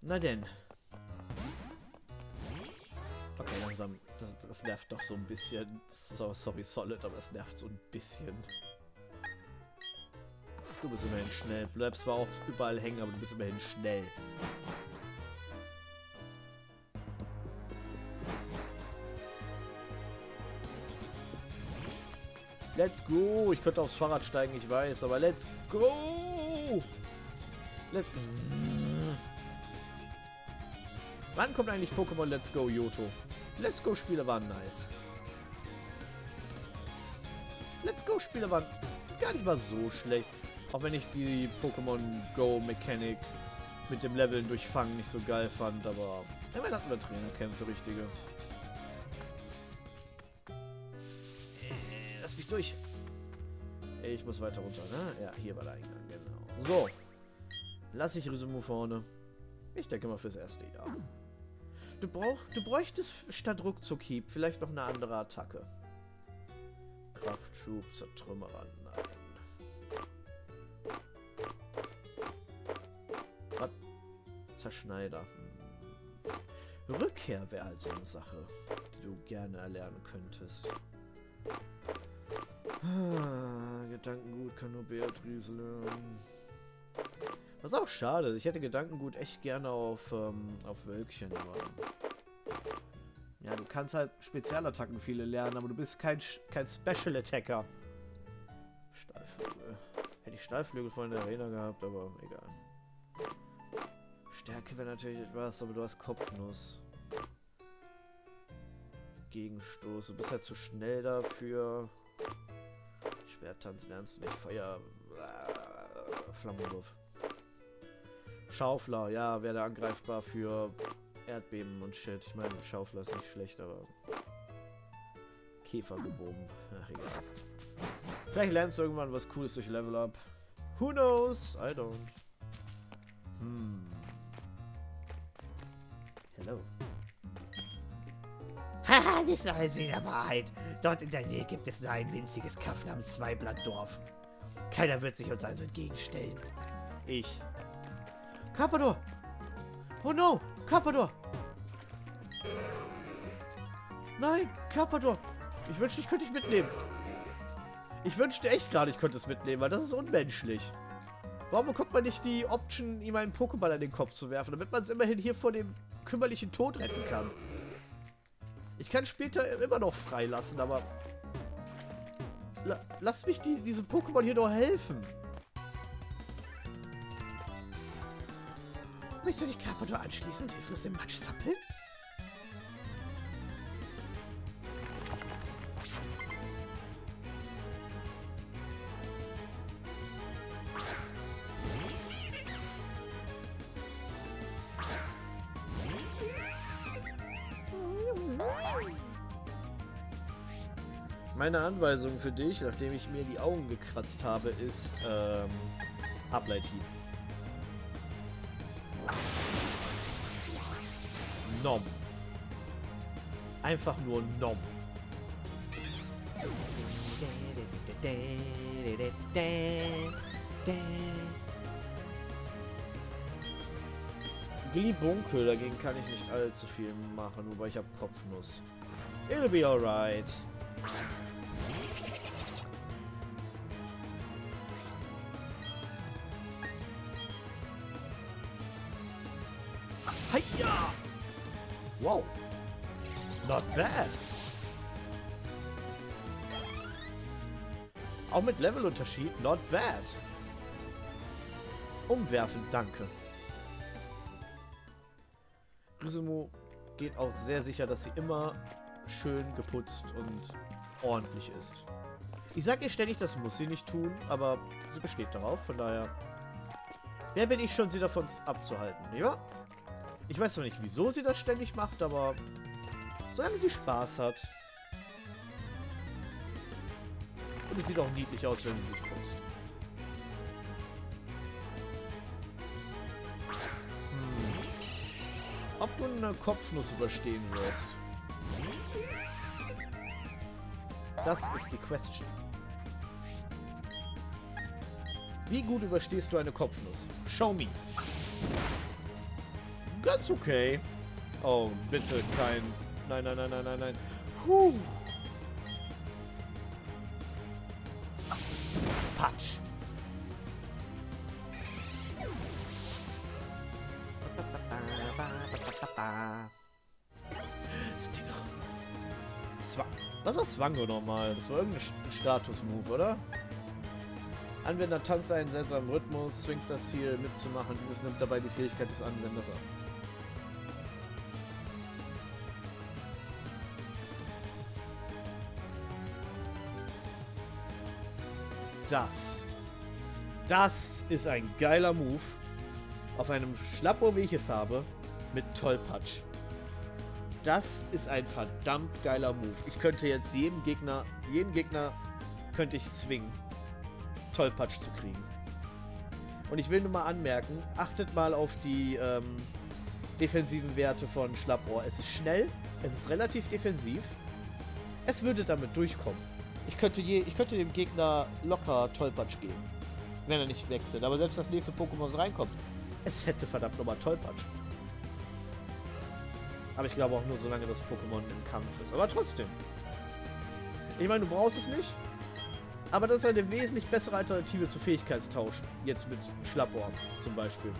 Na denn. Okay, langsam. Das nervt doch so ein bisschen. Sorry, Solid, aber es nervt so ein bisschen. Du bist immerhin schnell. Bleibst zwar auch überall hängen, aber du bist immerhin schnell. Let's go! Ich könnte aufs Fahrrad steigen, ich weiß, aber let's go! Let's go! Wann kommt eigentlich Pokémon Let's Go, Johto? Let's Go Spiele waren nice. Let's Go Spiele waren gar nicht mal so schlecht. Auch wenn ich die Pokémon Go Mechanik mit dem Leveln durchfangen nicht so geil fand, aber immerhin hatten wir Trainerkämpfe, richtige. Lass mich durch. Ich muss weiter runter, ne? Ja, hier war der Eingang, genau. So. Lass ich Risumu vorne. Ich denke mal fürs erste Jahr. Du bräuchtest statt Ruckzuckhieb vielleicht noch eine andere Attacke. Kraftschub, Zertrümmerer, nein. Was? Zerschneider. Rückkehr wäre also eine Sache, die du gerne erlernen könntest. Gedankengut kann nur Beatrice lernen. Was auch schade ist. Ich hätte Gedankengut echt gerne auf Wölkchen, aber... Ja, du kannst halt Spezialattacken viele lernen, aber du bist kein Special Attacker. Stahlflügel. Hätte ich Stahlflügel vorhin in der Arena gehabt, aber egal. Stärke wäre natürlich etwas, aber du hast Kopfnuss. Gegenstoß. Du bist halt zu schnell dafür. Schwerttanz lernst du nicht. Feuer... Flammenwurf. Schaufler, ja, wäre angreifbar für Erdbeben und Shit. Ich meine, Schaufler ist nicht schlecht, aber... Käfer gebogen. Ach, egal. Vielleicht lernst du irgendwann was Cooles durch Level Up. Who knows? I don't. Hello. Haha, nicht so ein See der Wahrheit. Dort in der Nähe gibt es nur ein winziges Kaff namens Zweiblattdorf. Keiner wird sich uns also entgegenstellen. Ich. Carpador! Oh no! Carpador! Nein! Carpador! Ich wünschte, ich könnte dich mitnehmen. Ich wünschte echt gerade, ich könnte es mitnehmen, weil das ist unmenschlich. Warum bekommt man nicht die Option, ihm einen Pokéball an den Kopf zu werfen, damit man es immerhin hier vor dem kümmerlichen Tod retten kann? Ich kann später immer noch freilassen, aber... Lass mich diesem Pokémon hier doch helfen. Möchtest du dich Carpador anschließen und hilflos im Matsch zappeln? Meine Anweisung für dich, nachdem ich mir die Augen gekratzt habe, ist Ableithieb. Nom. Einfach nur Nom. Glibunkel, dagegen kann ich nicht allzu viel machen, wobei ich habe Kopfnuss. It'll be alright. Hiya! Wow. Not bad. Auch mit Levelunterschied, not bad. Umwerfen, danke. Risumu geht auch sehr sicher, dass sie immer schön geputzt und ordentlich ist. Ich sage ihr ständig, das muss sie nicht tun, aber sie besteht darauf, von daher... Wer bin ich schon, sie davon abzuhalten, ja? Ich weiß noch nicht, wieso sie das ständig macht, aber solange sie Spaß hat. Und es sieht auch niedlich aus, wenn sie sich putzt. Ob du eine Kopfnuss überstehen wirst. Das ist die Question. Wie gut überstehst du eine Kopfnuss? Show me. ganz okay. Oh, bitte kein... Nein, nein, nein, nein, nein, nein. Puh. Patsch. Stinger. Was war Swango nochmal? Das war irgendein Status-Move, oder? Anwender tanzt einen seltsamen Rhythmus, zwingt das Ziel mitzumachen. Dieses nimmt dabei die Fähigkeit des Anwenders ab. Das ist ein geiler Move. Auf einem Schlappohr, wie ich es habe, mit Tollpatsch. Das ist ein verdammt geiler Move. Ich könnte jetzt jeden Gegner könnte ich zwingen, Tollpatsch zu kriegen. Und ich will nur mal anmerken, achtet mal auf die defensiven Werte von Schlappohr. Es ist schnell, es ist relativ defensiv. Es würde damit durchkommen. Ich könnte dem Gegner locker Tollpatsch geben, wenn er nicht wechselt. Aber selbst das nächste Pokémon, was reinkommt, es hätte verdammt nochmal Tollpatsch. Aber ich glaube auch nur, solange das Pokémon im Kampf ist. Aber trotzdem. Ich meine, du brauchst es nicht. Aber das ist eine wesentlich bessere Alternative zu Fähigkeitstausch. Jetzt mit Schlappohr zum Beispiel.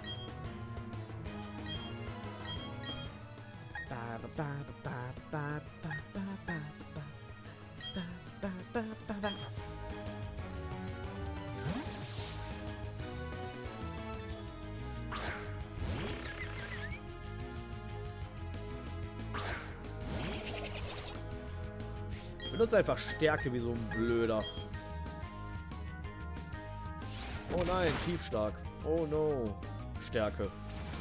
Benutze einfach Stärke wie so ein Blöder. Oh nein, tiefstark. Oh no. Stärke.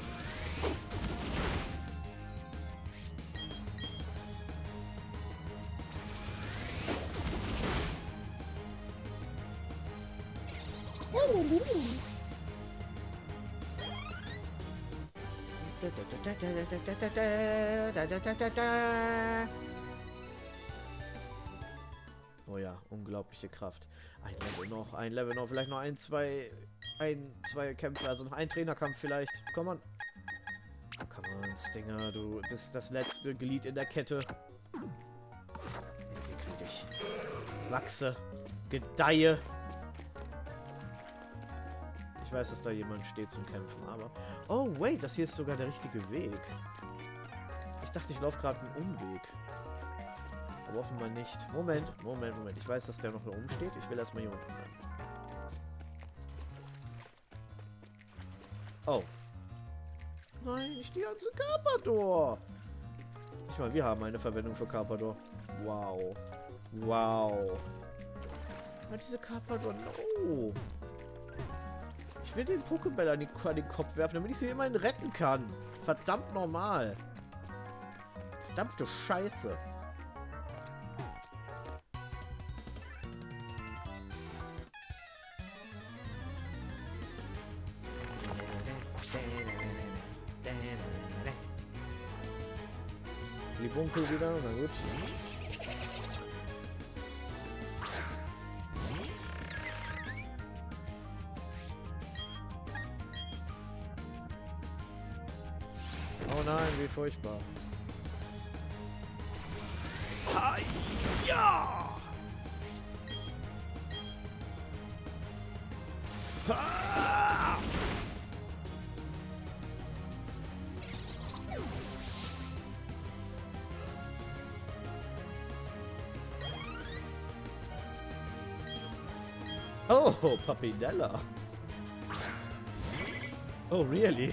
Oh ja, unglaubliche Kraft. Ein Level noch, vielleicht noch zwei Kämpfe, also noch ein Trainerkampf vielleicht. Komm on. Come on, Stinger, du bist das letzte Glied in der Kette. Entwickel dich. Wachse. Gedeihe. Ich weiß, dass da jemand steht zum Kämpfen, aber... Oh, wait, das hier ist sogar der richtige Weg. Ich dachte, ich laufe gerade einen Umweg. Aber offenbar nicht. Moment. Ich weiß, dass der noch da oben steht. Ich will erstmal hier unten rein. Oh. Nein, nicht die ganze Carpador. Ich meine, wir haben eine Verwendung für Carpador. Wow. Wow. Aber diese Carpador, no. Ich will den Pokéball an den Kopf werfen, damit ich sie immerhin retten kann. Verdammt normal. Verdammte Scheiße. Die Bunkel wieder, na gut. Oh nein, wie furchtbar. Ja! Oh, Papinella. Oh, really?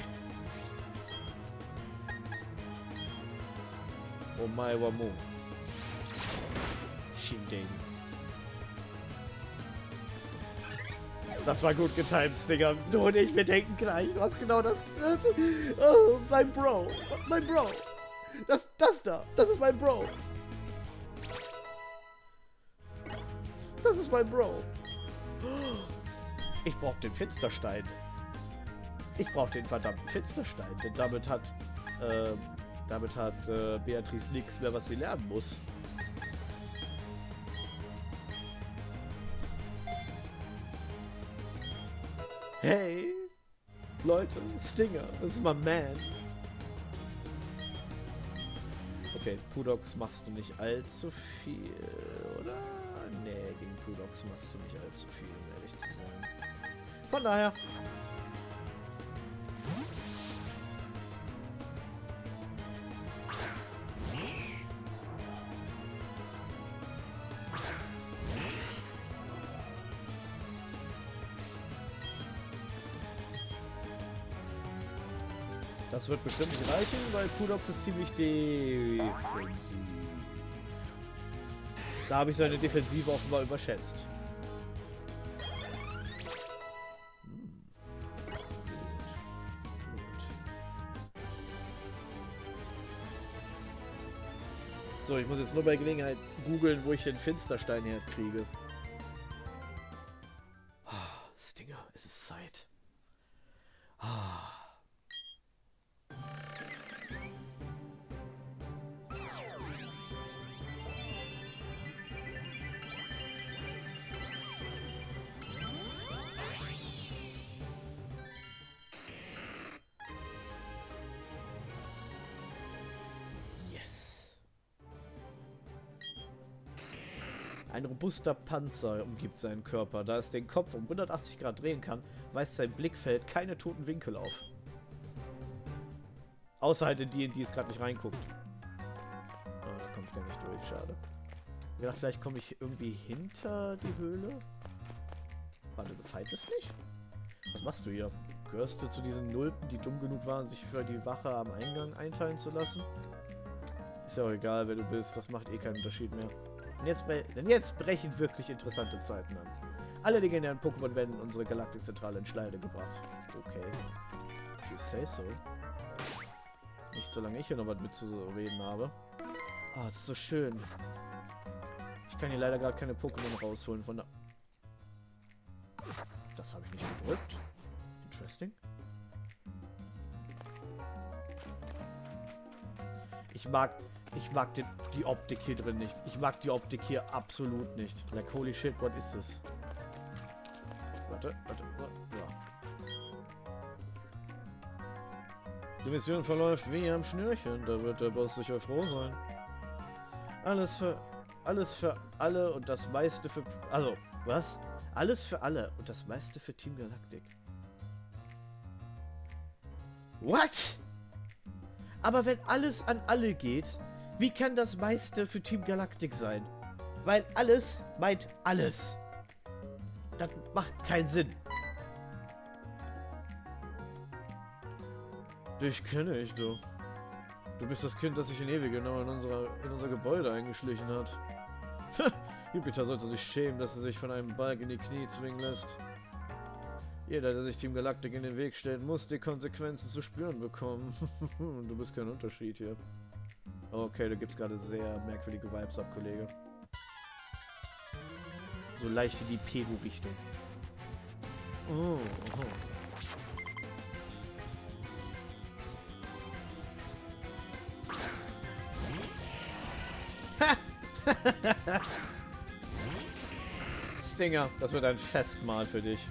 Oh my Wamu. Shinding. Das war gut getimt, Digga. Du und ich, wir denken gleich. Du hast genau das. Oh, mein Bro. Mein Bro. Das da. Das ist mein Bro. Das ist mein Bro. Ich brauche den Finsterstein. Ich brauche den verdammten Finsterstein. Denn damit hat Beatrice nichts mehr, was sie lernen muss. Hey, Leute, Stinger, das ist my man. Okay, Pudox machst du nicht allzu viel, oder? Nee, gegen Pudox machst du nicht allzu viel, um ehrlich zu sein. Von daher... Das wird bestimmt nicht reichen, weil Pudox ist ziemlich defensiv. Da habe ich seine Defensive offenbar überschätzt. Gut. So, ich muss jetzt nur bei Gelegenheit googeln, wo ich den Finsterstein herkriege. Stinger, es ist Zeit. Ein robuster Panzer umgibt seinen Körper. Da es den Kopf um 180 Grad drehen kann, weist sein Blickfeld keine toten Winkel auf. Außer halt in die es gerade nicht reinguckt. Oh, das kommt gar nicht durch, schade. Ich dachte, vielleicht komme ich irgendwie hinter die Höhle. Warte, du fightest nicht? Was machst du hier? Gehörst du zu diesen Nulpen, die dumm genug waren, sich für die Wache am Eingang einteilen zu lassen? Ist ja auch egal, wer du bist. Das macht eh keinen Unterschied mehr. Denn jetzt brechen wirklich interessante Zeiten an. Alle legendären Pokémon werden in unsere Galaktikzentrale in Schleide gebracht. Okay. If you say so. Nicht solange ich hier noch was mitzureden habe. Ah, das ist so schön. Ich kann hier leider gerade keine Pokémon rausholen von der... Das habe ich nicht gedrückt. Interesting. Ich mag die Optik hier drin nicht. Ich mag die Optik hier absolut nicht. Like, holy shit, what is this? Warte. Ja. Die Mission verläuft wie am Schnürchen. Da wird der Boss sicher froh sein. Alles für alle und das meiste für... Also, was? Alles für alle und das meiste für Team Galactic. What? Aber wenn alles an alle geht, wie kann das meiste für Team Galactic sein? Weil alles meint alles. Das macht keinen Sinn. Dich kenne ich, du. Du bist das Kind, das sich in Ewiggenau in unser Gebäude eingeschlichen hat. Jupiter sollte sich schämen, dass er sich von einem Balk in die Knie zwingen lässt. Jeder, der sich Team Galactic in den Weg stellt, muss die Konsequenzen zu spüren bekommen. Du bist kein Unterschied hier. Okay, da gibt's gerade sehr merkwürdige Vibes ab, Kollege. So leicht in die Peru-Richtung. Oh. Stinger, das wird ein Festmahl für dich.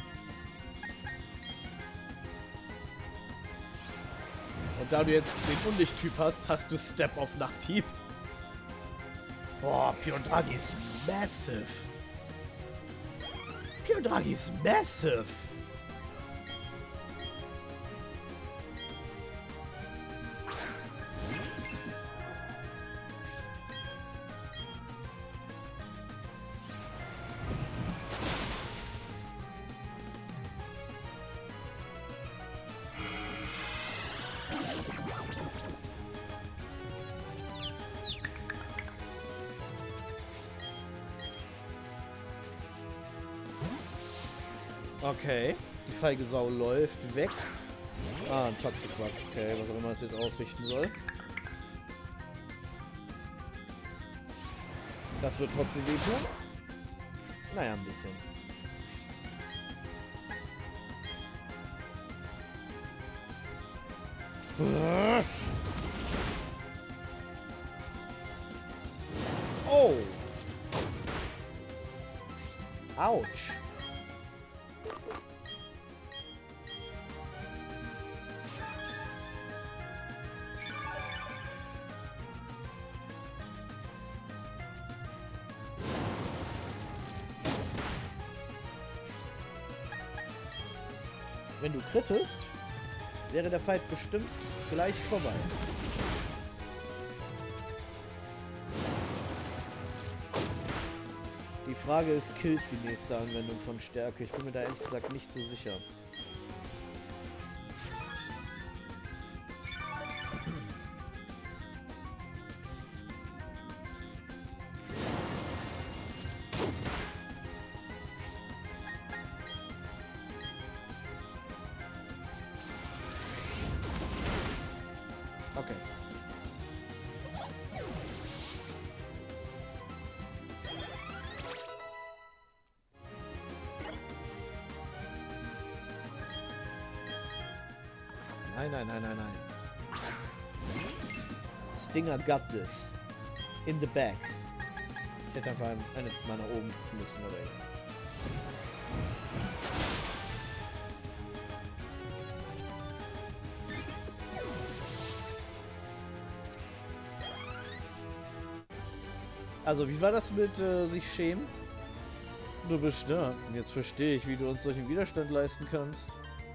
Und da du jetzt den Unlicht-Typ hast, hast du Step auf Nachthieb. Boah, Piondragi ist massive. Piondragi ist massive. Okay, die feige Sau läuft weg. Ah, ein Toxic-Bug. Okay, was auch immer es jetzt ausrichten soll. Das wird trotzdem wehtun. Naja, ein bisschen. Oh! Autsch! wenn du krittest, wäre der Fight bestimmt gleich vorbei. Die Frage ist, killt die nächste Anwendung von Stärke? Ich bin mir da ehrlich gesagt nicht so sicher. Okay. Nein, nein, nein, nein, nein. Stinger got this. In the back. Ich hätte einfach eine mal nach oben müssen, aber egal. Also, wie war das mit sich schämen? Du bist da. Jetzt verstehe ich, wie du uns solchen Widerstand leisten kannst.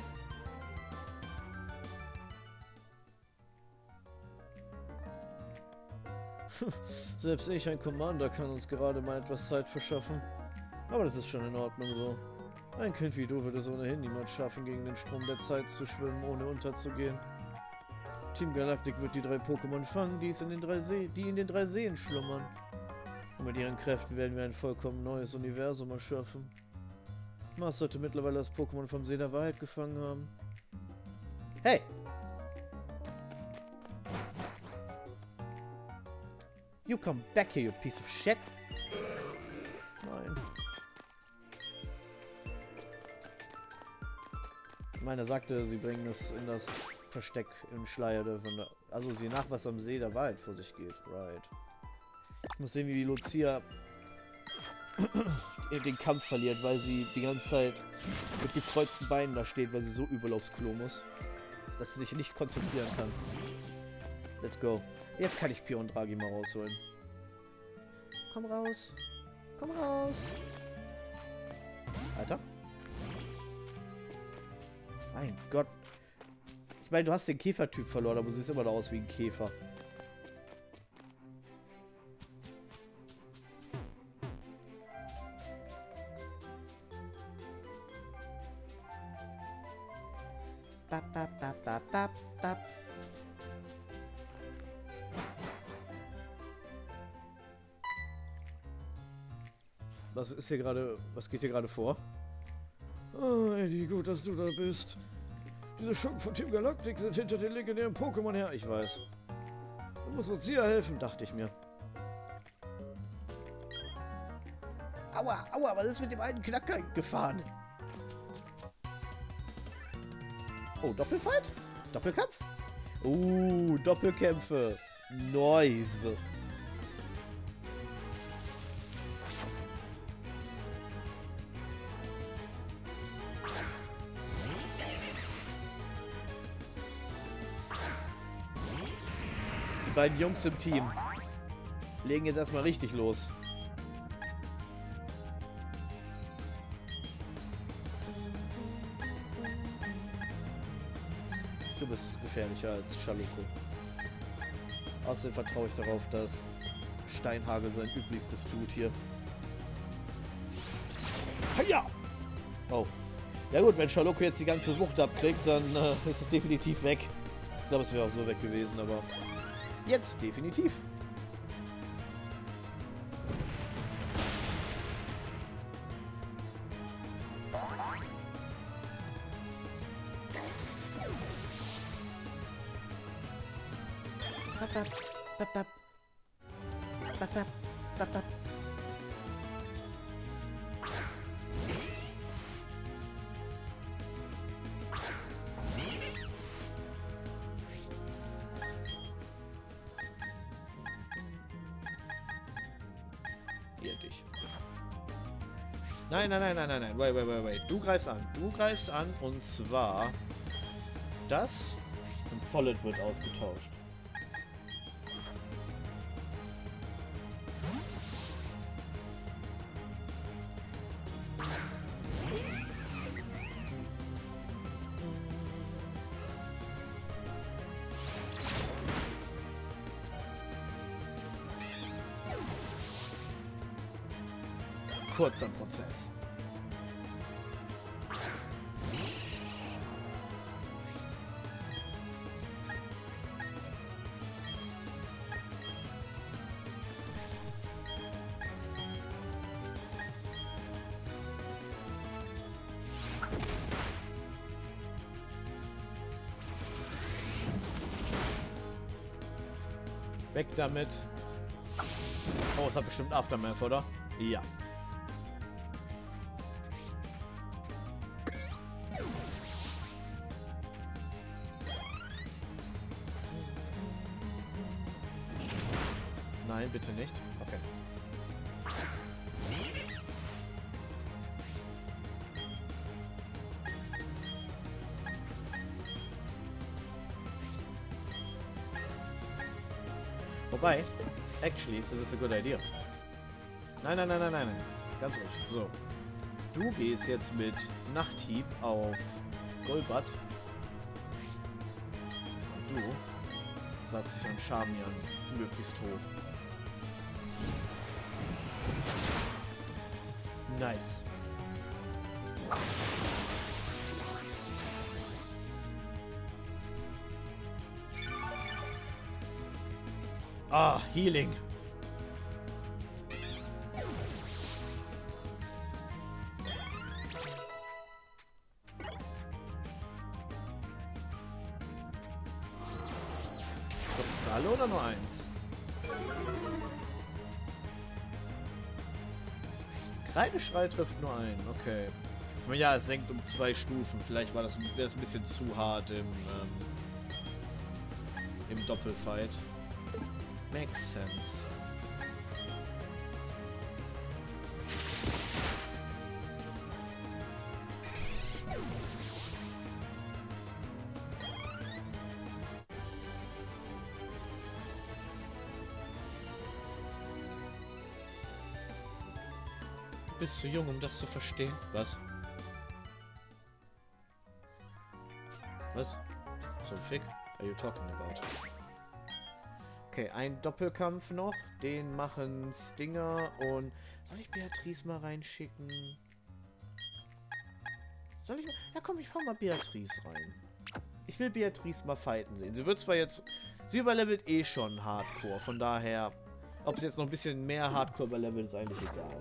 Selbst ich, ein Commander, kann uns gerade mal etwas Zeit verschaffen. Aber das ist schon in Ordnung so. Ein Kind wie du würde es ohnehin niemand schaffen, gegen den Strom der Zeit zu schwimmen, ohne unterzugehen. Team Galactic wird die 3 Pokémon fangen, die in den 3 Seen schlummern. Und mit ihren Kräften werden wir ein vollkommen neues Universum erschaffen. Mars sollte mittlerweile das Pokémon vom See der Wahrheit gefangen haben. Hey! You come back here, you piece of shit! Nein. Ich meine, er sagte, sie bringen es in das Versteck im Schleier der... Also sie nach, was am See der Wahrheit vor sich geht. Right. Ich muss sehen, wie die Lucia den Kampf verliert, weil sie die ganze Zeit mit gekreuzten Beinen da steht, weil sie so übel aufs Klo muss, dass sie sich nicht konzentrieren kann. Let's go. Jetzt kann ich Pio und Draghi mal rausholen. Komm raus. Komm raus. Alter. Mein Gott. Ich meine, du hast den Käfertyp verloren, aber du siehst immer noch aus wie ein Käfer. Bap, bap, bap, bap, bap, bap. Was ist hier gerade... Was geht hier gerade vor? Oh, Eddie, gut, dass du da bist. Diese Schurken von Team Galactic sind hinter den legendären Pokémon her. Ich weiß. Du musst uns hier helfen, dachte ich mir. Aua, aua, was ist mit dem alten Knacker gefahren? Oh, Doppelfight? Doppelkampf? Doppelkämpfe. Nice. Die beiden Jungs im Team legen jetzt erstmal richtig los. Du bist gefährlicher als Schaluko. Außerdem vertraue ich darauf, dass Steinhagel sein Üblichstes tut hier. Hiya! Oh. Ja gut, wenn Schaluko jetzt die ganze Wucht abkriegt, dann ist es definitiv weg. Ich glaube, es wäre auch so weg gewesen, aber jetzt definitiv. Dich. Nein, nein, nein, nein, nein, nein. Wait. Du greifst an. Du greifst an und zwar das und Solid wird ausgetauscht. kurzer Prozess. Weg damit. Oh, es hat bestimmt Aftermath, oder? Ja. Nein, bitte nicht. Okay. Wobei, actually, this is a good idea. Nein, nein, nein, nein, nein, nein. Ganz ruhig. So. Du gehst jetzt mit Nachthieb auf Golbat. Und du sagst dich an Charmian möglichst hoch. Nice. Ah, Healing. Trifft's alle oder nur eins? Kreideschrei trifft nur einen, okay. Ich meine, ja, es senkt um 2 Stufen. Vielleicht wäre das ein bisschen zu hart im Doppelfight. Makes sense. Du bist zu jung, um das zu verstehen. Was? Was? So Fick? Are you talking about? Okay, ein Doppelkampf noch. Den machen Stinger und... Soll ich Beatrice mal reinschicken? Soll ich mal... Ja komm, ich hau mal Beatrice rein. Ich will Beatrice mal fighten sehen. Sie wird zwar jetzt... Sie überlevelt eh schon Hardcore. Von daher... Ob sie jetzt noch ein bisschen mehr Hardcore überlevelt, ist eigentlich egal.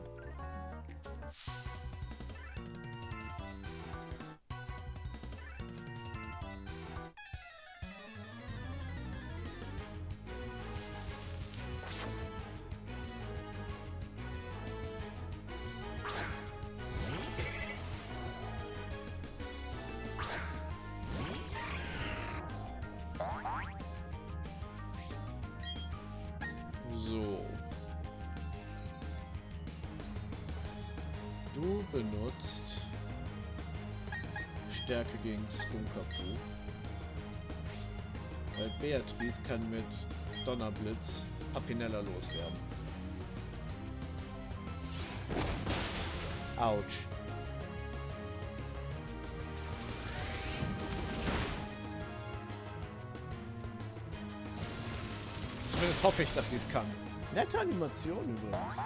So. Du benutzt Stärke gegen Skunkapu. Weil Beatrice kann mit Donnerblitz Apinella loswerden. Autsch. Zumindest hoffe ich, dass sie es kann. Nette Animation übrigens.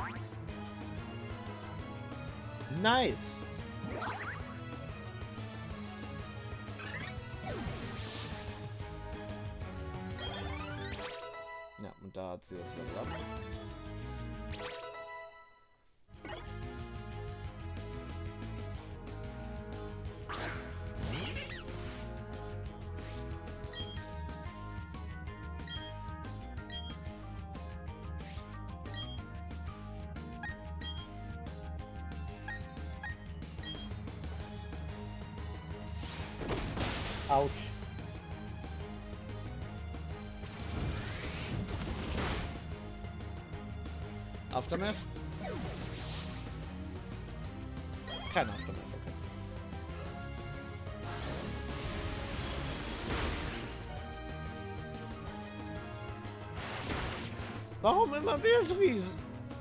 Nice. Ja, und da hat sie das Level ab. Autsch. Aftermath? Kein Aftermath, okay. Warum immer Beatrice?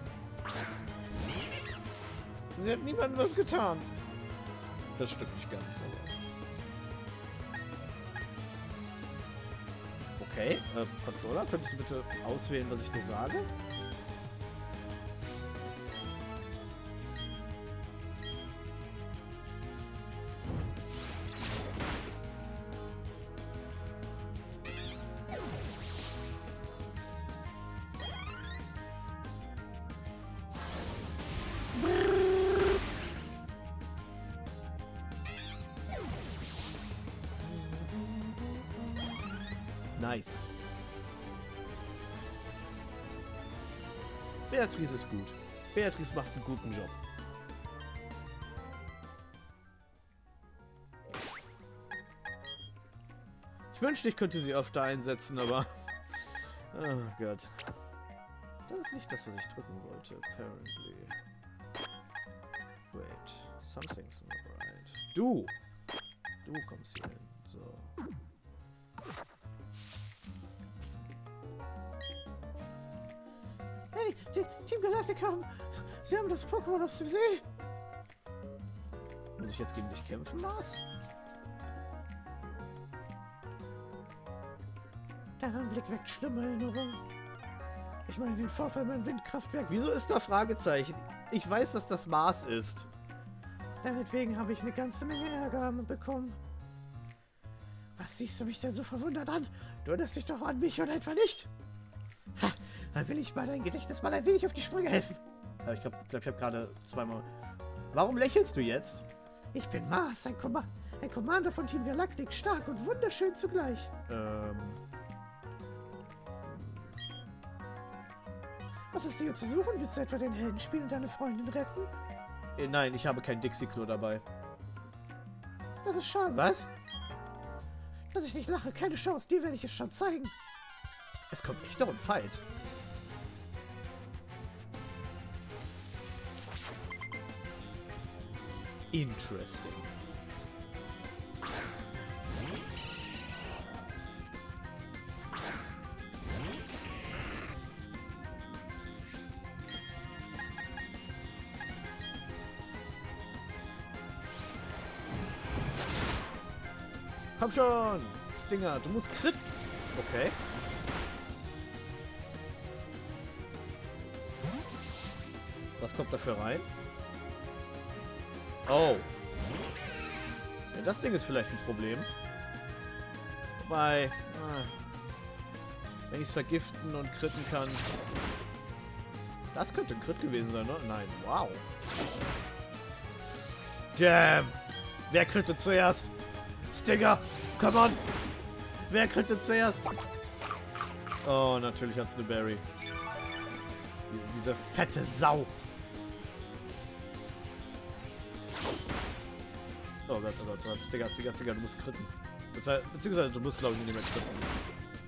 Sie hat niemandem was getan. Das stimmt nicht ganz, aber... Okay, Controller, könntest du bitte auswählen, was ich dir sage? Nice. Beatrice ist gut. Beatrice macht einen guten Job. Ich wünschte, ich könnte sie öfter einsetzen, aber... Oh Gott. Das ist nicht das, was ich drücken wollte, apparently. Wait. Something's not right. Du! Du kommst hier hin. So. Hey, Team Galactic haben... Sie haben das Pokémon aus dem See. Muss ich jetzt gegen dich kämpfen, Mars? Dein Anblick weckt schlimme Erinnerungen. Ich meine den Vorfall beim Windkraftwerk. Wieso ist da Fragezeichen? Ich weiß, dass das Mars ist. Deinetwegen habe ich eine ganze Menge Ärger bekommen. Was siehst du mich denn so verwundert an? Du erinnerst dich doch an mich oder etwa nicht? Ha, dann will ich mal dein Gedächtnis mal ein wenig auf die Sprünge helfen. Aber ich glaube, ich habe gerade zweimal... Warum lächelst du jetzt? Ich bin Mars, ein Commander von Team Galactic, stark und wunderschön zugleich. Was hast du hier zu suchen? Willst du etwa den Helden spielen und deine Freundin retten? Nein, ich habe kein Dixie-Klo dabei. Das ist schade. Was? Dass ich nicht lache, keine Chance, dir werde ich es schon zeigen. Es kommt echt noch ein Fight. Interesting. Komm schon! Stinger, du musst crit... Okay. Was kommt dafür rein? Oh. Ja, das Ding ist vielleicht ein Problem. Wobei... wenn ich es vergiften und critten kann... Das könnte ein Crit gewesen sein, ne? Nein, wow. Damn! Wer crittet zuerst? Stinger, come on! Wer krittet zuerst? Oh, natürlich hat's eine Berry. Diese fette Sau. Oh Gott, oh Gott, oh Gott. Stinger, du musst kritten. Beziehungsweise du musst, glaube ich, nicht mehr kritten.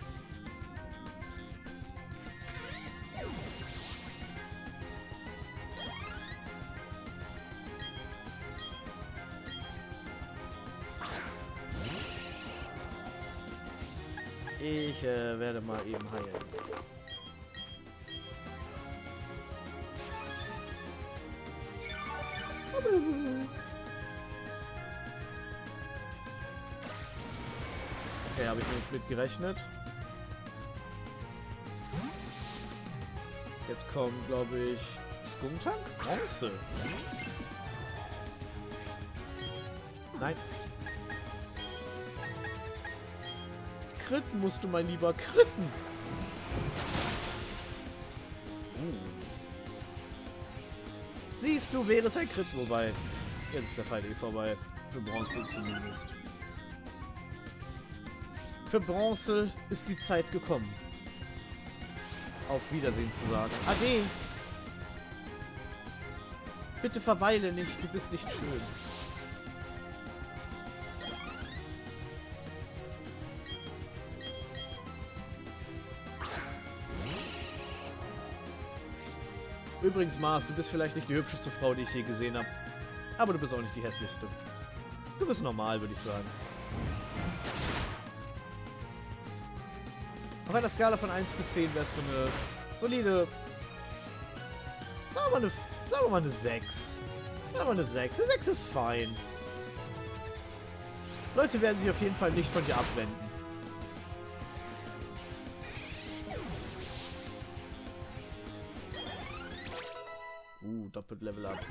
Ich werde mal eben heilen. Okay, habe ich nicht mit gerechnet. Jetzt kommt, glaube ich, Skuntank? Bronze. Nein. Kritten musst du, mein Lieber, kritten. Siehst du, wäre es ein Crit, wobei jetzt ist der Fight eh vorbei. Für Bronze zumindest. Für Bronze ist die Zeit gekommen. Auf Wiedersehen zu sagen. Ade! Bitte verweile nicht, du bist nicht schön. Übrigens, Mars, du bist vielleicht nicht die hübscheste Frau, die ich je gesehen habe. Aber du bist auch nicht die hässlichste. Du bist normal, würde ich sagen. Auf einer Skala von 1 bis 10 wärst du eine solide... Sagen wir mal eine 6. Sagen wir mal eine 6. Eine 6 ist fein. Leute werden sich auf jeden Fall nicht von dir abwenden. Doppelt Level Up.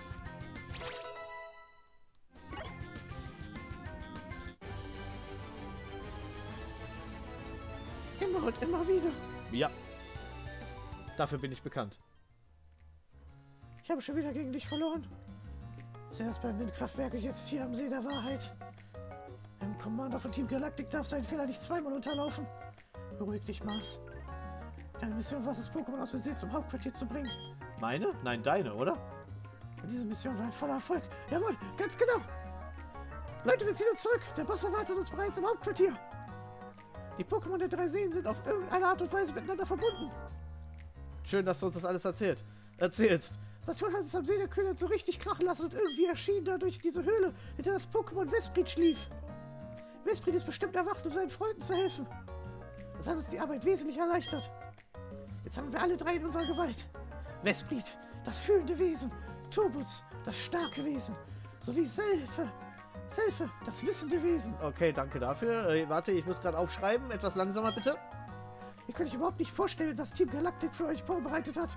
Immer und immer wieder. Ja. Dafür bin ich bekannt. Ich habe schon wieder gegen dich verloren. Zuerst beim Windkraftwerk und jetzt hier am See der Wahrheit. Ein Commander von Team Galactic darf seinen Fehler nicht zweimal unterlaufen. Beruhig dich, Mars. Deine Mission war es, das Pokémon aus Versehen zum Hauptquartier zu bringen. Meine? Nein, deine, oder? Und diese Mission war ein voller Erfolg. Jawohl, ganz genau. Leute, wir ziehen uns zurück. Der Boss erwartet uns bereits im Hauptquartier. Die Pokémon der 3 Seen sind auf irgendeine Art und Weise miteinander verbunden. Schön, dass du uns das alles erzählst. Saturn hat es am See der Kühlheit so richtig krachen lassen und irgendwie erschien dadurch diese Höhle, in der das Pokémon Vesprit schlief. Vesprit ist bestimmt erwacht, um seinen Freunden zu helfen. Das hat uns die Arbeit wesentlich erleichtert. Jetzt haben wir alle 3 in unserer Gewalt. Vesprit, das fühlende Wesen. Turbus, das starke Wesen. Sowie Selphe, das wissende Wesen. Okay, danke dafür. Warte, ich muss gerade aufschreiben. Etwas langsamer, bitte. Ihr könnt euch überhaupt nicht vorstellen, was Team Galactic für euch vorbereitet hat.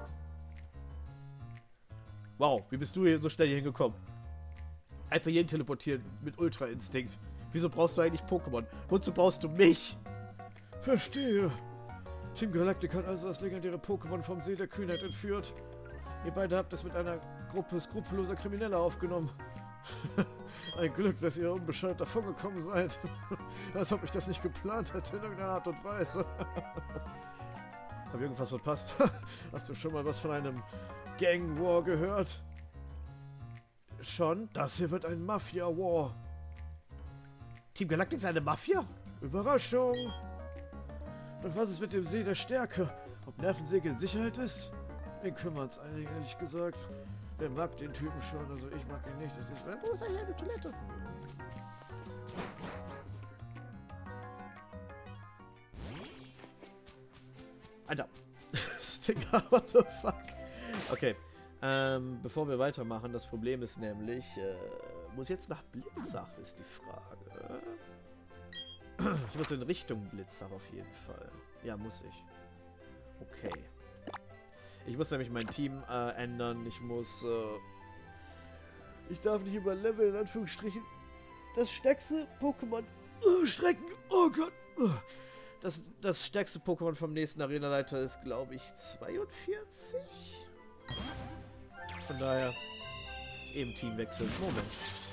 Wow, wie bist du hier so schnell hier hingekommen? Einfach jeden teleportieren mit Ultra-Instinkt. Wieso brauchst du eigentlich Pokémon? Wozu brauchst du mich? Verstehe. Team Galactic hat also das legendäre Pokémon vom See der Kühnheit entführt. Ihr beide habt es mit einer Gruppe skrupelloser Krimineller aufgenommen. Ein Glück, dass ihr unbescheuert davongekommen seid. Als ob ich das nicht geplant hätte in irgendeiner Art und Weise. Hab ich irgendwas verpasst? Hast du schon mal was von einem Gang War gehört? Schon? Das hier wird ein Mafia War. Team Galactic ist eine Mafia? Überraschung! Doch was ist mit dem See der Stärke? Ob Nervensäge in Sicherheit ist? Den kümmert's eigentlich, ehrlich gesagt. Wer mag den Typen schon? Also ich mag ihn nicht. Das ist... Wo ist eigentlich eine Toilette? Alter. Das Ding, what the fuck? Okay. Bevor wir weitermachen, das Problem ist nämlich, muss jetzt nach Blitzach, ist die Frage. Ich muss in Richtung Blitzach auf jeden Fall. Ja, muss ich. Okay. Ich muss nämlich mein Team ändern. Ich muss, ich darf nicht überleveln, in Anführungsstrichen. Das stärkste Pokémon... Strecken! Oh Gott! Das stärkste Pokémon vom nächsten Arenaleiter ist, glaube ich, 42? Von daher eben Team wechseln. Moment.